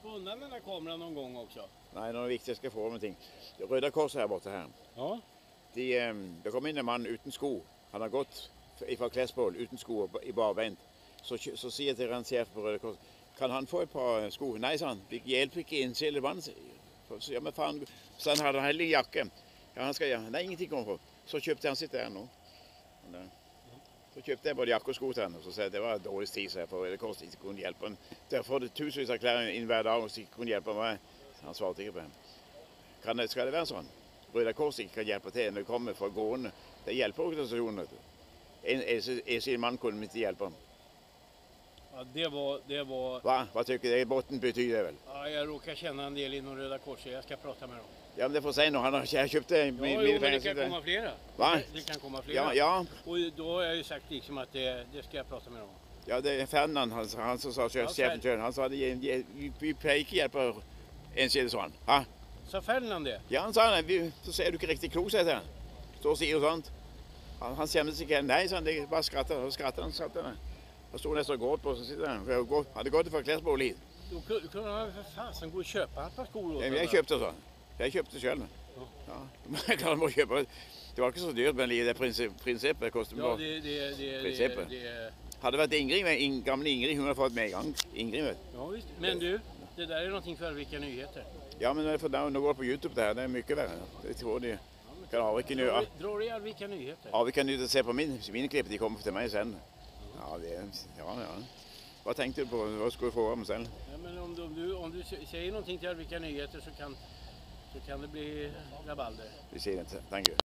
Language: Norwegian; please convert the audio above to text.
stoppa undan den där kameran någon gång också? Nej, någon viktig ska få någonting. Röda Kors här borta här. Ja. Det kom in en man uten sko. Han har gått fra Klässbol uten sko i barbeint. Så sier jeg til en sjef på Røde Kors, kan han få et par sko? Nei, sa han, vi hjelper ikke innsjeldet vann. Ja, men faen, så han hadde en hellig jakke. Ja, han skal, ja. Nei, ingenting kommer på. Så kjøpte han sitt der nå. Så kjøpte jeg både jakke og sko til han, og så sa jeg det var dårlig tid, så jeg på Røde Kors ikke kunne hjelpe han. Derfor det tusenvis av klær inn hver dag, og så ikke kunne hjelpe meg. Han svarte ikke på ham. Skal det være sånn? Røde Kors ikke kan hjelpe til når det kommer fra gående. Det hjelper organisasjonen. En sin mann kunne ikke hjelpe ham. Ja, det var... Vad tycker du? Botten betyder det väl? Ja, jag råkar känna en del inom Röda Korset. Jag ska prata med dem. Ja, men det får säga nog. Han har köpt det. Men det kan komma flera. Va? Det kan komma flera. Ja. Och då har jag ju sagt liksom att det ska jag prata med dem. Ja, det är Ferdinand, han som sa chefen själv. Han sa att vi pleier ikke hjelpe en skjede sånn. Ha? Sa Ferdinand det? Ja, han sa det. Så ser du ikke riktig klok, sier han. Står og sier og sånt. Han skjemmes ikke. Nei, sa han. Det bare skratter. Og skratter han. Han stod nesten og gråt på, så sitter han. Hadde gått fra Klässbol hit. Då kunde han för fasen gå och köpa ett par skor. Jeg kjøpte sånn. Jeg kjøpte selv. Ja. Jeg kan bare kjøpe. Det var ikke så dyrt, men det prinsippet koster bare. Ja, prinsippet. Hadde det vært Ingrid, gamle Ingrid, hun har fått med i gang. Ingrid, vet du. Ja, visst. Men du, det där är någonting för Arvika Nyheter. Ja, men nå går det på YouTube det her. Det er mye verre. Det tror de kan Arvika Nyheter. Drar du i Arvika Nyheter? Arvika Nyheter ser på mine klipp, de kommer til meg sen. Ja. Hva tenkte du på? Hva skulle du få om selv? Ja, men om du säger någonting till Arvika Nyheter så kan det bli rabalder. Vi sier det. Thank you.